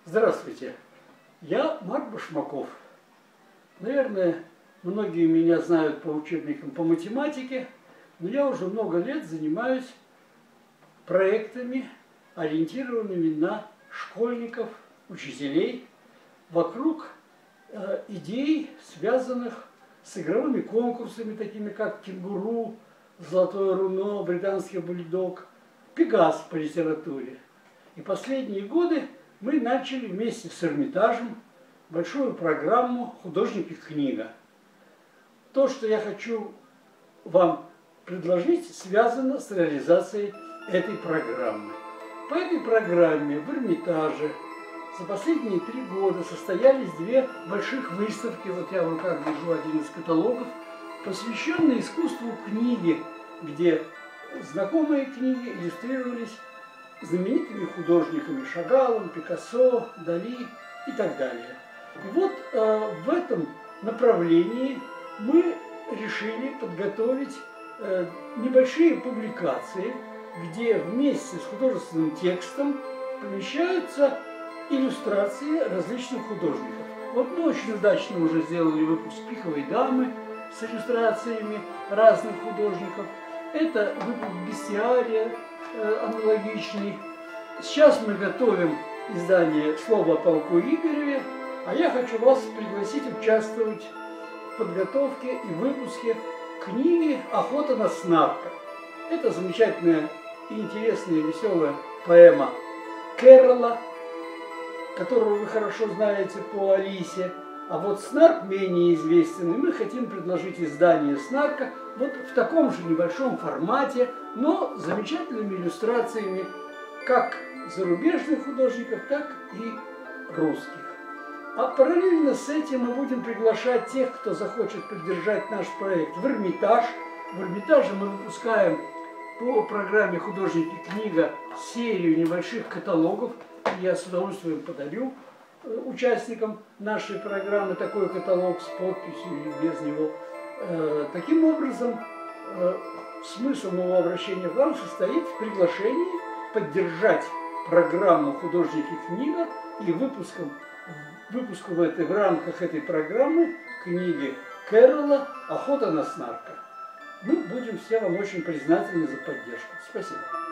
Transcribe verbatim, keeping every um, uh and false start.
Здравствуйте, я Марк Башмаков. Наверное, многие меня знают по учебникам по математике, но я уже много лет занимаюсь проектами, ориентированными на школьников, учителей, вокруг э, идей, связанных с игровыми конкурсами, такими как «Кенгуру», «Золотое руно», «Британский бульдог», «Пегас» по литературе. И последние годы мы начали вместе с Эрмитажем большую программу «Художник и книга». То, что я хочу вам предложить, связано с реализацией этой программы. По этой программе в Эрмитаже за последние три года состоялись две больших выставки, вот я в руках держу один из каталогов, посвященные искусству книги, где знакомые книги иллюстрировались знаменитыми художниками Шагалом, Пикассо, Дали и так далее. И вот э, в этом направлении мы решили подготовить э, небольшие публикации, где вместе с художественным текстом помещаются иллюстрации различных художников. Вот мы очень удачно уже сделали выпуск «Пиховой дамы» с иллюстрациями разных художников. Это выпуск «Бестиария», аналогичный. Сейчас мы готовим издание «Слово о полку Игореве», а я хочу вас пригласить участвовать в подготовке и выпуске книги «Охота на снарка». Это замечательная и интересная, веселая поэма Кэрролла, которую вы хорошо знаете по Алисе. А вот снарк менее известен, и мы хотим предложить издание снарка вот в таком же небольшом формате, но с замечательными иллюстрациями как зарубежных художников, так и русских. А параллельно с этим мы будем приглашать тех, кто захочет поддержать наш проект, в Эрмитаж. В Эрмитаже мы выпускаем по программе «Художник и книга» серию небольших каталогов. Я с удовольствием подарю участникам нашей программы такой каталог с подписью или без него. Таким образом, смысл моего обращения к вам состоит в приглашении поддержать программу «Художник и книга» и выпуском, выпуску в, этой, в рамках этой программы книги Кэрролла «Охота на снарка». Мы будем все вам очень признательны за поддержку. Спасибо.